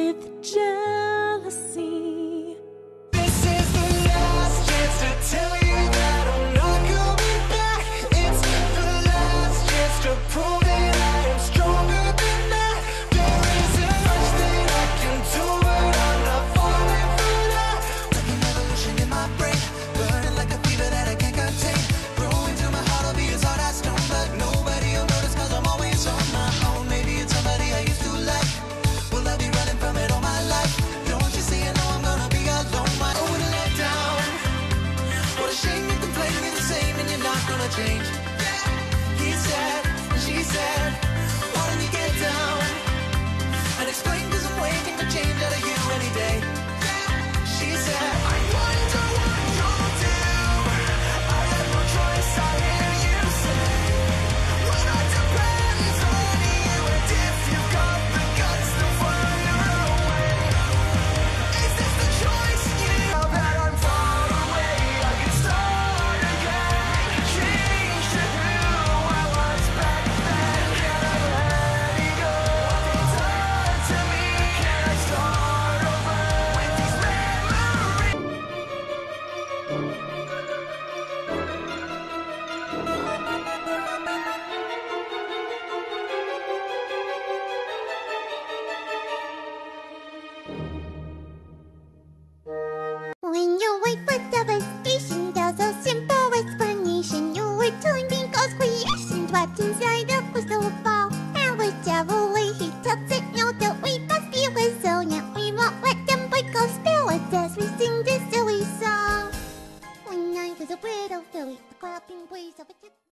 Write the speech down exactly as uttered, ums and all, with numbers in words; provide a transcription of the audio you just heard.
with jealousy. This is the last chance to tell you that I'm not coming back. It's the last chance to prove that I am stronger than that. There isn't much that I can do, but I'm not falling for that. Like an evolution in my brain, burning like a fever that I can't contain. Growing till my heart will be as hard as stone, but nobody will notice cause I'm always on my own. Maybe it's somebody I used to like. Will I be running from it all my life? Don't you see I know I'm gonna be alone? My own let down. What a shame you can play me the same and you're not gonna change. He said, and she said, why don't you get down and explain cause I'm waiting for change out of you any day.